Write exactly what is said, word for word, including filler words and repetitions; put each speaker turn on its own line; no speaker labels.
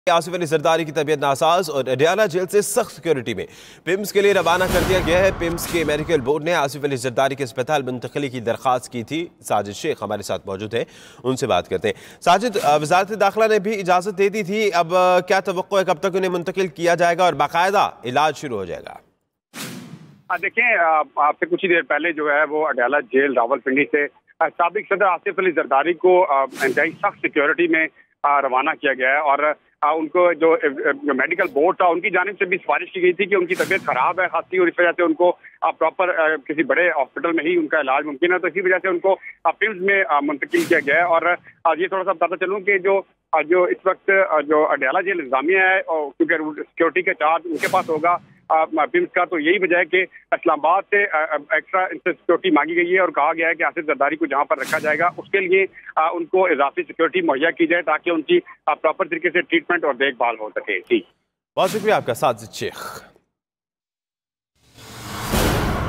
आसिफ अली जरदारी की तबीयत नासाज और अडयाला जेल से सख्त सिक्योरिटी में पिम्स के लिए रवाना कर दिया गया है। पिम्स के मेडिकल बोर्ड ने आसिफ अली जरदारी के अस्पताल मुंतकली की दरख्वास्त की थी। साजिद शेख हमारे साथ मौजूद है, उनसे बात करते हैं। साजिद, वजारत दाखिला ने भी इजाज़त दे दी थी, अब क्या तवक्को है, कब तक उन्हें मुंतकिल किया जाएगा और बाकायदा इलाज शुरू हो जाएगा?
देखें, आपसे कुछ ही देर पहले जो है वो अडयाला जेल रावलपिंडी से साबिक सदर आसिफ अली जरदारी को इंतहाई सख्त सिक्योरिटी में रवाना किया गया है और उनको जो, जो मेडिकल बोर्ड था उनकी जानिब से भी सिफारिश की गई थी कि उनकी तबीयत खराब है खासी और इस वजह से उनको प्रॉपर किसी बड़े हॉस्पिटल में ही उनका इलाज मुमकिन है, तो इसी वजह से उनको पिम्स में मुंतकिल किया गया है। और ये थोड़ा सा बताता चलूँ कि जो जो इस वक्त जो अडयाला जेल इंतजामिया है क्योंकि सिक्योरिटी के चार्ज उनके पास होगा पिम्स का, तो यही वजह है कि इस्लामाबाद से एक्स्ट्रा सिक्योरिटी मांगी गई है और कहा गया है कि आसिफ जरदारी को जहां पर रखा जाएगा उसके लिए उनको इजाफी सिक्योरिटी मुहैया की जाए ताकि उनकी प्रॉपर तरीके से ट्रीटमेंट और देखभाल हो सके। जी,
बहुत शुक्रिया आपका साजिद शेख।